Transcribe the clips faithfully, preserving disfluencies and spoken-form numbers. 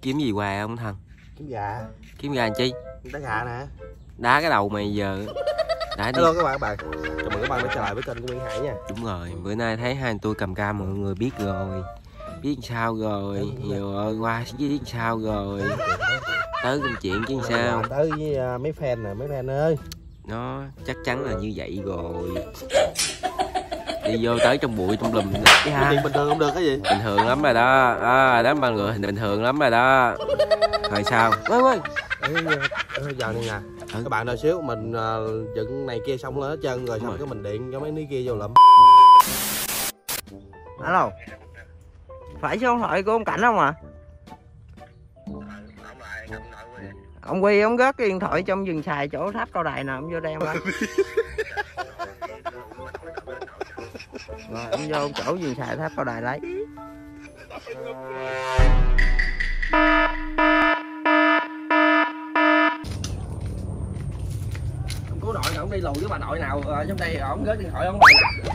Kiếm gì hoài không thằng? Kiếm gà. Kiếm gà làm chi? Đá gà nè. Đá cái đầu mày giờ. Đã đi. Hello các bạn, các bạn. Chào mừng các bạn đã trở lại với kênh của Nguyễn Hải nha. Đúng rồi, bữa nay thấy hai anh tôi cầm cam mọi người biết rồi. Biết sao rồi, nhiều ơi qua biết sao rồi. Tới công chuyện chứ sao. Tới với uh, mấy fan nè, mấy fan ơi. Nó chắc chắn là như vậy rồi. Đi vô tới trong bụi trong lùm cái ha. Bình thường không được cái gì? Bình thường lắm rồi đó. À, đó mọi người bình thường lắm rồi đó. Rồi sao? Quay quay. Giờ này nè. Ừ. Các bạn đợi xíu mình uh, dựng này kia xong hết trơn rồi, xong cái mình điện cho mấy ní kia vô lụm. Alo. Phải số điện thoại của ông Cảnh không ạ? À? Ông Quy ông gớt cái điện thoại trong vườn xài chỗ tháp cao đài nào ông vô đây ông ơi. Rồi ông vô chỗ vườn xài tháp cao đài lấy. Cô nội ông đi lùi với bà nội nào trong đây ông gớt điện thoại ông này nè.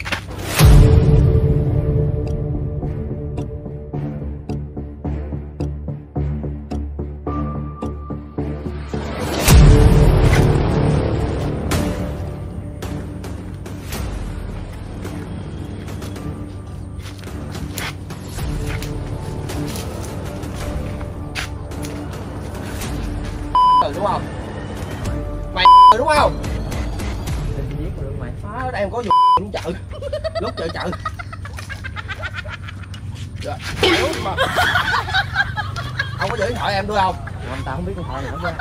Đúng không? Mày đúng không? Mày phá ở đây em có dùng cũng chợ. Lúc chợ chợ. Dạ. Mà. Ông có giữ điện thoại em tôi không? Ông tao không biết điện thoại nữa ra.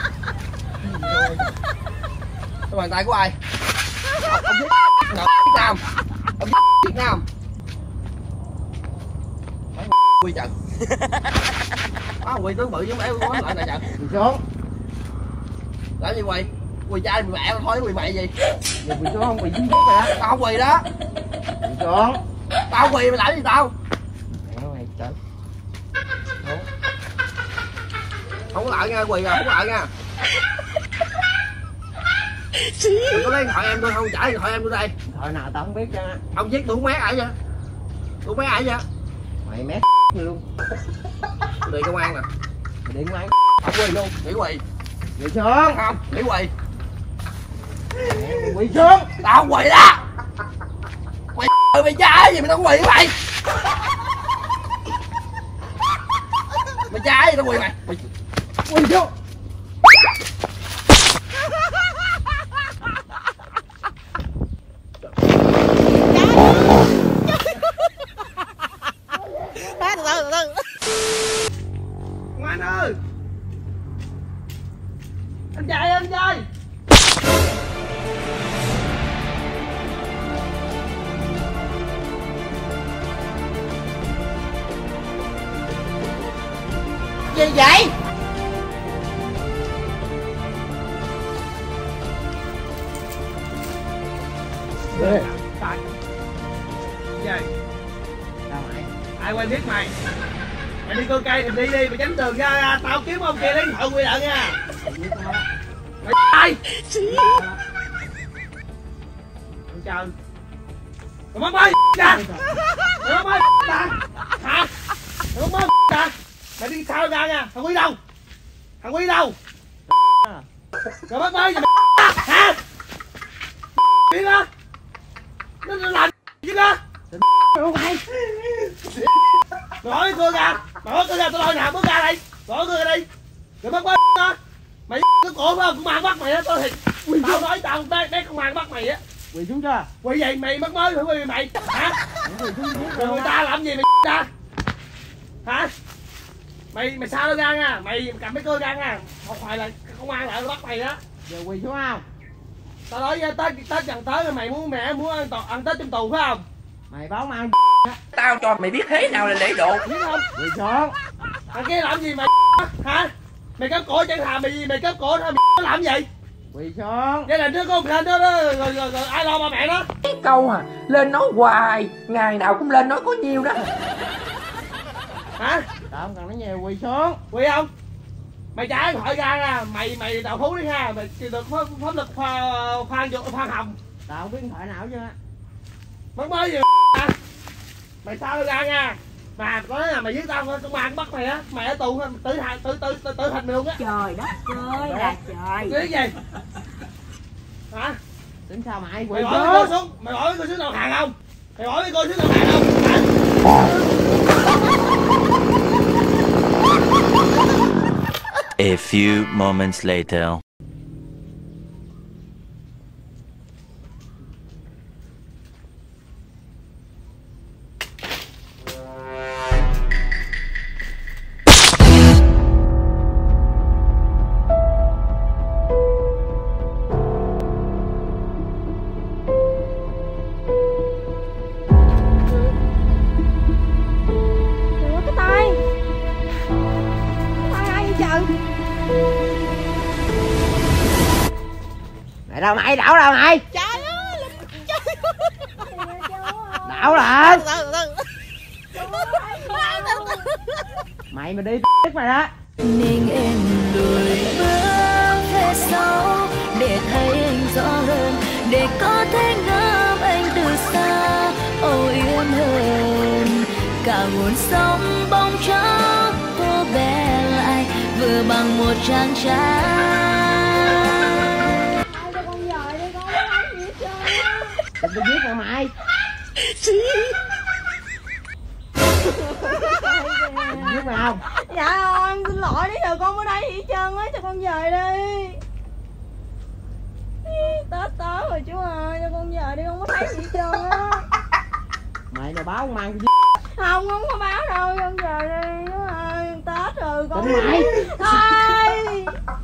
Cái bàn tay của ai? Ông, ông viết Việt Nam. Ông viết Việt Nam. Quy trận. Á Quy tướng bự giống em quá lại nè trận. Đi xuống. Làm gì Quy? Quy trai mày mẹ thôi Quy mày gì? Giờ Quy xuống không Quy dính mày đó. Tao không Quy đó. Đi xuống. Tao Quy mày làm gì tao? Mẹ mày trời. Không có lại nha Quy à, không có lại nha. Đừng có lấy điện thoại em tôi không trả điện thoại em tôi đây. Điện thoại nào tao không biết chứ. Ông viết tôi không mé ai vậy? Tôi mé ai vậy? Mày mét luôn. Tôi đi công an nè. Mày điện mày. Không Quy luôn, nghỉ Quy. Đi xuống. Không, nghỉ Quy. Quỳ xuống. Tao không quỳ đó. Mày ơi mày trai gì mày tao không quỳ mày. Mày trai gì tao quỳ mày. Mày quỳ xuống. từ từ từ từ. Ngoan ơi. Anh trai anh trai. Gì vậy? Ê. Tại. Gì? Đâu mày? Ai quen biết mày? Mày đi coi cây thì đi đi, mày tránh đường ra, tao kiếm ông kia lấy điện thoại quy lại nha. Mày ai? Ông trời. Mày mất mới ra. Mày mất mới ra. Hả? Mày mất mới ra. Mày đi sao ra nha? Thằng Quy đâu? Thằng Quy đâu? Mày mất mới gì mày hả? Biết á? Nó làm gì đó? Không phải. Nói cưa ra, mở cưa ra, tao lôi nào bước ra đây, mở cưa ra đi, rồi bắt bắt đó, mày cái cổ phải không, cũng mang bắt mày á, tao thì, tao nói tao bé bé không mang bắt mày á, Quỳ xuống chưa? quỳ gì mày mất mới phải quỳ mày, hả? Rồi người ta làm gì mày ra, hả? Mày mày sao nó ra nha, mày cầm cái cưa ra nha, không phải là không ai lại bắt mày đó. Giờ quỳ xuống không? Tao nói với Tết Tết gần tới rồi mày muốn mẹ muốn ăn, ăn Tết trong tù phải không? Mày báo mang. Tao cho mày biết thế nào là lễ độ. Biết không? Quỳ xuống. Thằng kia làm gì mày hả? Mày kéo cổ chẳng thà mày mày kéo cổ thôi mày làm gì? Quỳ xuống. Gia đình đứa con lên đó, đó rồi, rồi, rồi, rồi ai lo ba mẹ nó? Câu à, lên nói hoài, ngày nào cũng lên nói có nhiêu đó. Hả? Tao không cần nói nhiều, quỳ xuống. Quỳ không? Mày trả điện thoại ra nha, mày mày đào thú đi ha, mày được pháp, pháp lực pha phan phan hồng. Tao không biết điện thoại nào chứ. Mất mới gì à? Mày sao ra nha. Mà có nói là mày giết tao, con ma bắt mày á, mày ở tù tự hành tự tự tự tự hành mày luôn á. Trời đất ơi là trời. Cái gì? Hả? Tính sao mày? Mày hỏi mấy cô xuống, mày hỏi mấy cô xuống đầu hàng không? Mày hỏi mấy cô xuống đầu hàng không? Hả? A few moments later. Mày đâu mày, đảo đâu mày? Trời ơi, Đảo lên. Mày mà đi t*** mày đó. Nên em lùi bước về sau để thấy anh rõ hơn, để có thể ngắm anh từ xa, âu yếm hơn. Cả nguồn sông bóng chốc cô bé lại vừa bằng một trang trái. Đừng có giết mày mày. Giết mày không? dạ em xin lỗi, bây giờ con ở đây gì hết trơn á, cho con về đi. Tết tới rồi chú ơi, cho con về đi, không có thấy gì hết trơn á. Mày là báo mang cái Không, không có báo đâu, con về đi chú ơi, Tết rồi con. Tính mày. Thôi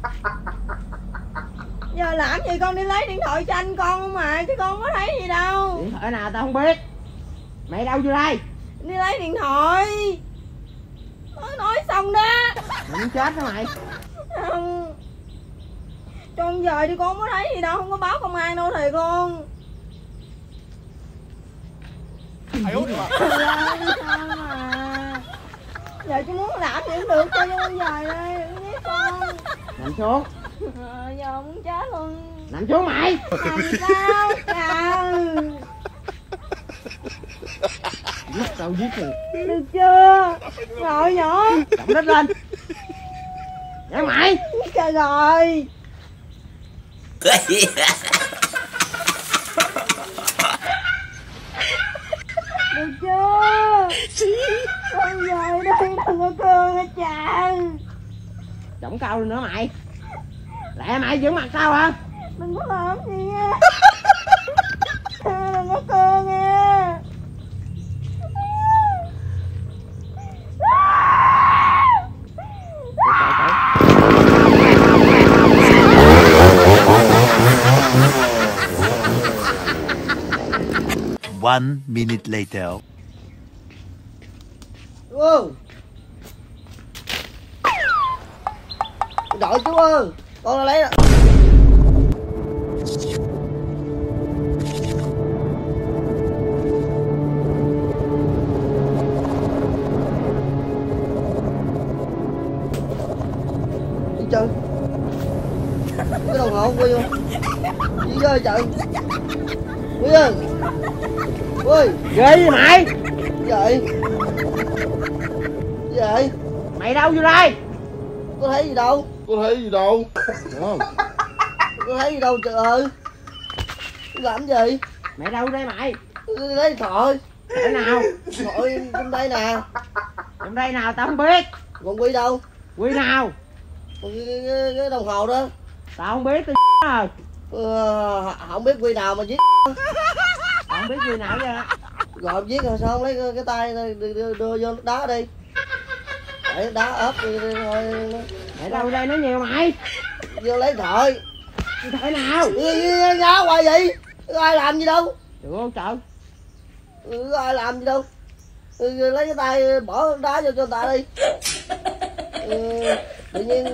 giờ làm gì, con đi lấy điện thoại cho anh con không mà, chứ con không có thấy gì đâu. Điện thoại nào tao không biết. Mày đâu vô đây? Đi lấy điện thoại. Nói, nói xong đó. Mày muốn chết hả mày? Không. Cho con về đi, con không có thấy gì đâu, không có báo công an đâu thầy con. Trời ơi, sao mà. Giờ chú muốn làm gì cũng được, cho con về đây, đừng giết con. Nằm xuống. À, giờ muốn chết luôn. Nằm xuống mày. Làm sao? Trời. Giết tao giết rồi. Được chưa? Rồi nhỏ. Động đất lên. Để mày. Trời rồi. Được chưa? Con về đây, đừng có cương hết trời. Chổng cao lên nữa mày. Lẹ mày giữ mặt tao hả? Đừng có làm gì nha. Đừng có cương nha. One minute later. Chú ơi. Gọi chú ơi. Con ra lấy rồi. Đi chơi. Cái đồng hồ Quy không? Đi chơi trời. Quy ơi. Quy. Ghê gì mày? Vậy. Vậy. Mày đâu vô đây? Có thấy gì đâu. Có thấy gì đâu. Không. Có thấy gì đâu trời ơi. Làm gì? Mày đâu đây mày? Lấy điện thoại. Ở nào? Điện thoại trong đây nè. Trong đây nào tao không biết. Còn Quy đâu? Quy nào? Còn cái, cái, cái đồng hồ đó. Tao không biết, tao rồi. Ờ, không biết Quy nào mà giết. Tao không biết Quy nào vậy. Gọi giết rồi sao không lấy cái, cái tay đưa, đưa, đưa vô đá đi. Để đá ốp đi thôi. Mày đâu đây nói nhiều mày? Vô lấy điện thoại. Điện thoại nào? Nhá hoài vậy? Có ai làm gì đâu. Được không trời? Có ai làm gì đâu. Lấy cái tay bỏ đá vô cho người ta đi. Ừ, tự nhiên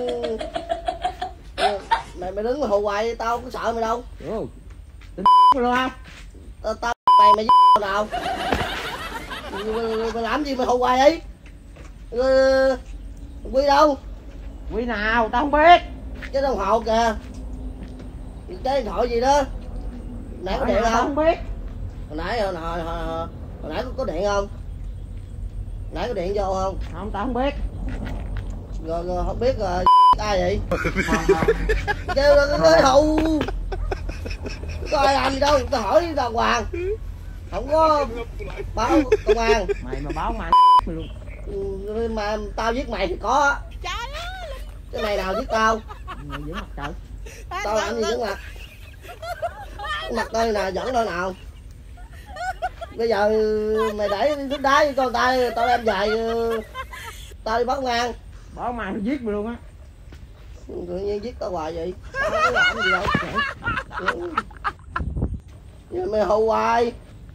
mày mày đứng mà hù hoài tao có sợ mày đâu. Được. Tính luôn không? Tao tao mày mày giết nào. Mày, mày làm gì mày hù hoài vậy? Ừ, Quy đâu? Quy nào? Tao không biết. Cái đồng hồ kìa. Cái điện thoại gì đó. Hồi nãy có điện Tao không? không biết. Hồi nãy hồi, hồi, hồi, hồi nãy có, có điện không? Nãy có điện vô không? Không, tao không biết. Rồi, rồi không biết rồi ai vậy? Kêu là cái hù. Có ai làm gì đâu, tao hỏi đàng hoàng. Không có báo công an. Mày mà báo mày mày luôn. Ừ, mà tao giết mày thì có. Cái này nào giết tao? Mày giữ mặt trời. Tao làm gì giỡn mặt? Mặt tao nè, dẫn đâu nào? Bây giờ mày để nước đá với con tay, tao đem về, tao đi báo công an. Báo mày nó giết mày luôn á. Tự nhiên giết tao hoài vậy? Tao không có làm gì đâu. Ừ. Giờ mày hù hoài.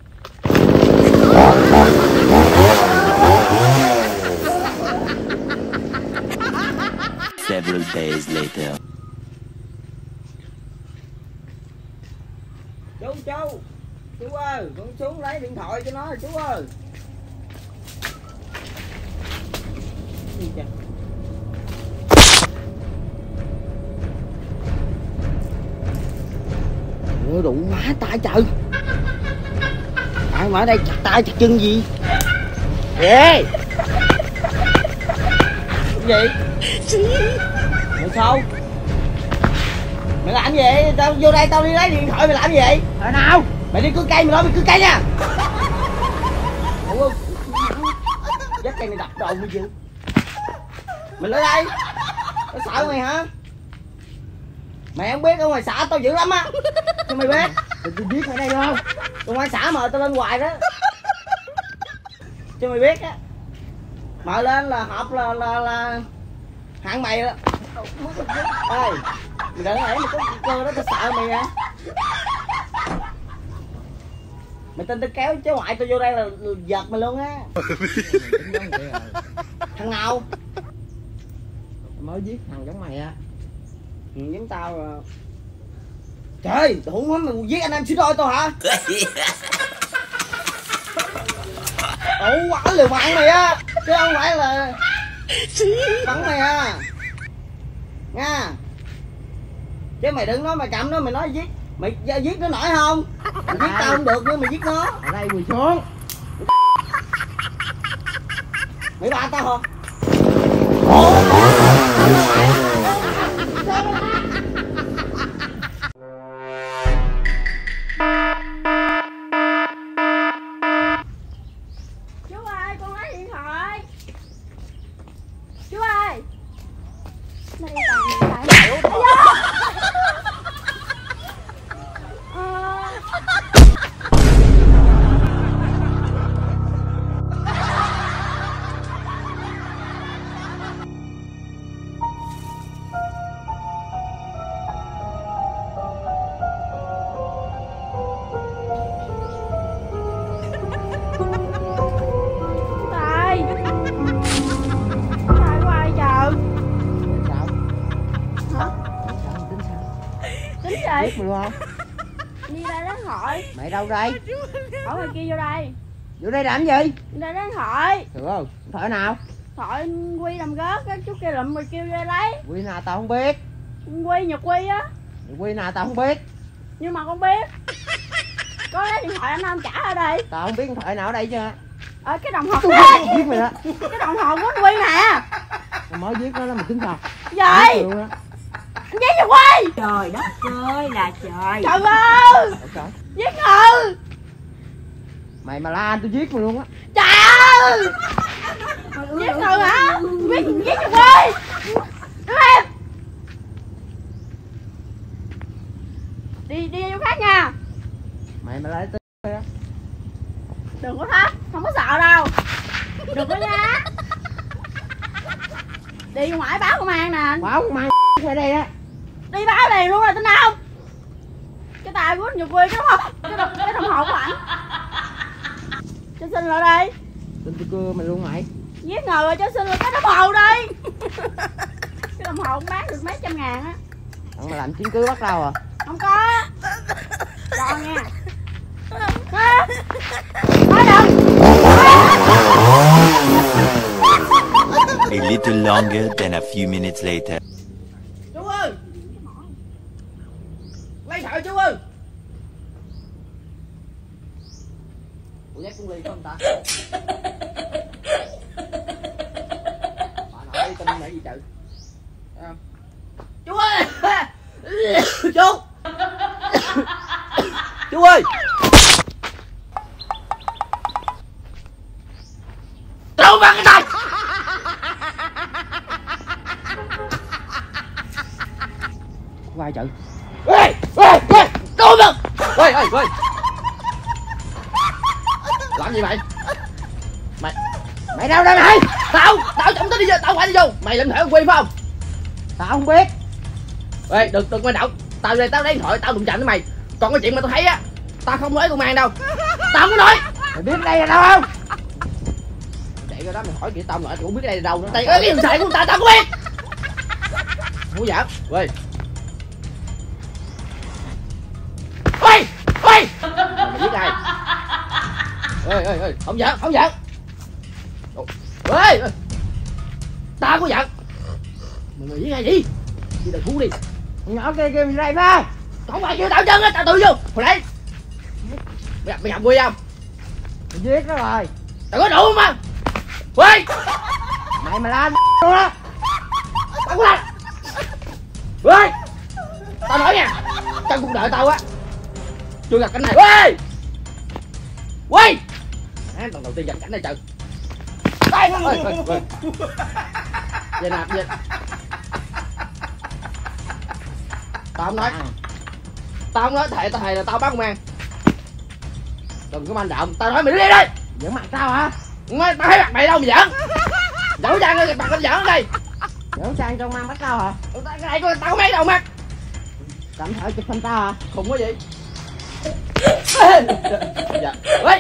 Several days later. Chú chú. Chú ơi, con xuống lấy điện thoại cho nó chú ơi. Gì vậy? Ủa đụng má tay trời. Ai mà ở đây chặt tay chặt chân gì? Ê! Cái gì? Mày sao? Mày làm gì vậy? Tao vô đây tao đi lấy điện thoại mày làm gì vậy? Ở nào? Mày đi cưa cây mày nói mày cưa cây nha. Ủa? Dắt cây này đập đầu mày chứ. Mày lên đây. Tao sợ mày hả? Mày không biết ở ngoài xã tao dữ lắm á. Sao mày biết? Tao giết ở đây đúng không? Ở ngoài xã mà tao lên hoài đó. Cho mày biết á. Mở lên là họp là là là hạng mày đó. Ê, mày đừng nãy mày có cơ đó tao sợ mày à. Mày tin tao kéo cháu ngoại tao vô đây là giật mày luôn á. Thằng nào? Mới giết thằng giống mày á. Ừ, giống tao rồi. Trời, không có mày giết anh em xin đôi tao hả? Ủa, quả liều mạng mày á. Chứ không phải là bắn mày à. Nha. Chứ mày đừng nói mày cầm nó mày nói giết. Mày giết nó nổi không? Mày giết tao không được nhưng mày giết nó. Ở đây quỳ xuống. Mày ba tao hả? Chú ơi, con lấy điện thoại. Chú ơi. Nó đi tàn điện thoại. Ờ. Tài. Tài của ai chờ? Sao? Hả? Sao? Tính sao? Tính Giết gì? mày luôn không? Đi đây lấy hỏi. Mày đâu đây? Hỏi người kia vô đây. Vô đây làm gì? Đi đây lấy hỏi. Được không? Thở nào? Thoại Quy làm gớt cái chú kia lụm rồi kêu ra lấy. Quy nào tao không biết. Quy Nhật Quy á. Quy nào tao không biết. Nhưng mà con biết. Có lấy điện thoại anh Nam trả ở đây. Tao không biết điện thoại nào ở đây chứ. Ở cái đồng hồ. Giết mày đó. Cái đồng hồ của anh Quy nè. Tao mới giết nó đó mày tính sao? Vậy Giết mày luôn á. anh giết Nhật Quy. Trời đất ơi là trời. Trời ơi. Ủa trời. Giết người. Mày mà la anh tôi giết mày luôn á. Trời ơi. Giết người hả? Giết giết Nhật Quy. Đứng em. Đi đi chỗ khác nha. Mày mà la tới á. Đừng có thách, không có sợ đâu. Đừng có nhá. Đi ngoài báo công an nè. Báo công an ở đây á. Đi báo liền luôn rồi tin không? Cái tài của anh Nhật Quy cái đồng hồ, cái đồng, cái đồng hồ của ảnh. Cho xin lại đây. Tin tôi cưa mày luôn mày. Giết người rồi cho xin lại cái đồng hồ đi. Cái đồng hồ cũng bán được mấy trăm ngàn á. Thằng mày làm chứng cứ bắt đâu à? Không có. Cho nha. Ha? Nói đừng. A little longer than a few minutes later. Chú ơi. Lấy sợi chú ơi. Ủa dắt con ly không ta? chữ. Chú ơi. Chú. Chú ơi. Đâu mà cái tay. Có ai chữ. Ê, ê, ê, đâu mà. Ê, ê, ê. Làm gì mày? Mày mày đâu đây mày? Tao, tao chẳng tới đi vô, tao phải đi vô. Mày làm thể con Quy phải không? Tao không biết. Ê, đừng đừng manh động. Tao đây tao lấy điện thoại, tao đụng chạm với mày. Còn cái chuyện mà tao thấy á, tao không nói công an đâu. Tao không có nói. Mày biết đây là đâu không? Chạy ra đó mày hỏi kỹ tao lại, tao không biết đây là đâu nữa. Đây cái điện thoại của người ta tao không biết. Không giỡn. Ê. Ê, ê. Mày biết ai? Ê ê ê, không giỡn, không giỡn. Ê, ê. Tao có giận. Mọi người với ai gì? Đi đợi thú đi. Nhỏ kia kêu mày đây phải không? Không phải kêu tao chân á, tao tự vô. Hồi nãy mày gặp mày gặp Quy không? Mày giết nó rồi. Tao có đủ mà. Quy. Mày mà la luôn á. Tao có làm. Quy. Tao nói nha, trong cuộc đời tao á chưa gặp cảnh này. Quy. Quy. À, lần đầu tiên gặp cảnh này trời. Đây, ơi, ơi, ơi. Về nạp về. Tao không nói. Tao không nói thề, tao thề là tao bắt công an. Đừng có manh động, tao nói mày đi đây. Giỡn mặt tao hả? Mày tao thấy mặt mày đâu mà giỡn. Giỡn trang ơi, mặt tao giỡn ở đây. Giỡn sang trong mang bắt tao hả? Cái này coi tao có mấy đầu mặt. Tạm thời chụp hình tao hả? Khùng quá vậy. Dạ. Quay.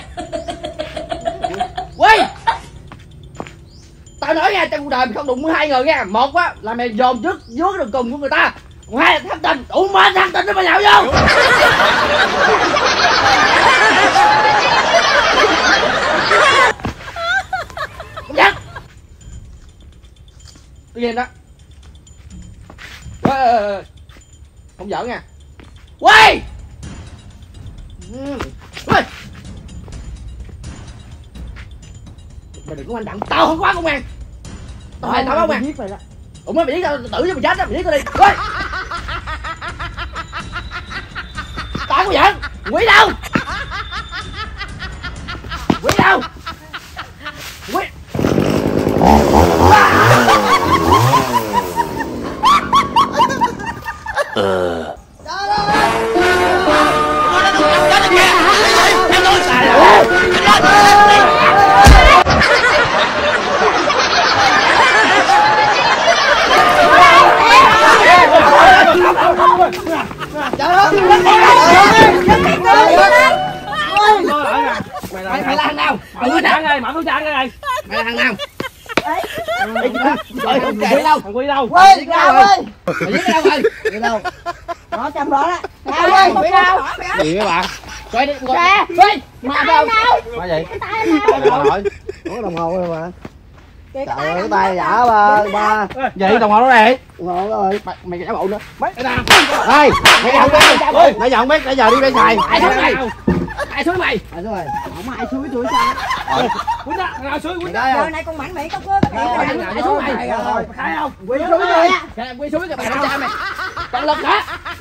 Quay. Tao nói nha, trong cuộc đời mày không đụng hai người nha. Một á là mày dồn trước dưới đường cùng của người ta. Còn hai là thằng tình. Đủ mệt thằng tình nó mà nhậu vô. Không giận. Tôi nhìn đó. Ê, không giỡn nha. Quay. Quay. Mày đừng có manh động, tao không có công an. Tao thề tao báo công an. Giết mày đó. Ủa mày giết tao tự cho mày chết đó, mày giết tao đi. Quay. Tao có giận. Quỷ đâu? Quỷ đâu? Quỷ. Uh. Mày mày là thằng nào? Mở túi trắng đây, mở túi trắng đây. Mày là thằng nào? Rồi thằng Quy đâu? Thằng Quy đâu? Quy, Cao ơi. Mày giết cái đâu rồi? Đi đâu? Nó trong đó đó. Cao ơi, Quy đâu? Gì các bạn? Quay đi, Kìa. quay. Mà đâu? Mà gì? Cái tay anh đâu? Rồi. Có đồng hồ rồi mà. Trời ơi, cái tay giả ba ba. Vậy đồng hồ nó này. Đồng hồ rồi. Mày mày giả bộ nữa. Mấy nào? Ê, mày không biết. Nãy giờ không biết, nãy giờ đi bên xài. Ai xuống mày? Ai xuống mày? Ai xuống mày? Không ai suối tôi sao? Quýnh đó, thằng nào xuống quýnh đó. Đây Này con mảnh mày có cướp. Ai xuống mày? Khai không? Quy xuống rồi. Quy xuống cái mày không cha mày. Còn lực hả?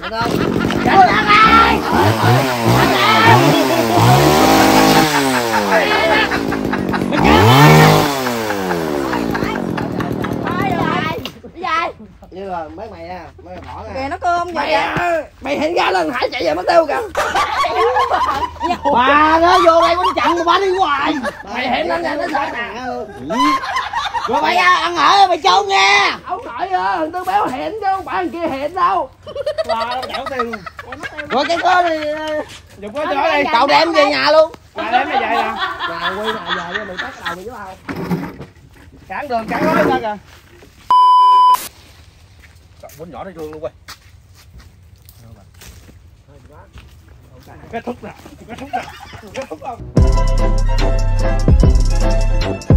Như là mấy mày nha, mấy mày bỏ Kìa nha. nó cơm vậy. Mày mày hiện ra lần Hải chạy về mất tiêu kìa. Bà nó vô đây quánh chặn mà bà đi hoài. Mày hiện lên nha nó sợ nè. Rồi mày ăn ở mày trốn nghe. Ông nội ơi, thằng Tư Béo hẹn chứ không phải thằng kia hẹn đâu. Là đẻo tiền. Rồi cái đó thì Dùng cái chỗ đi. cậu đem về nhà luôn. Mà đem mày về nè. Nhà Quy nào về với mày tắt đầu mày chứ không? Cản đường cản lối ra kìa. Quýnh nhỏ nó thương luôn quay. Kết thúc nè, kết thúc nè, kết thúc không?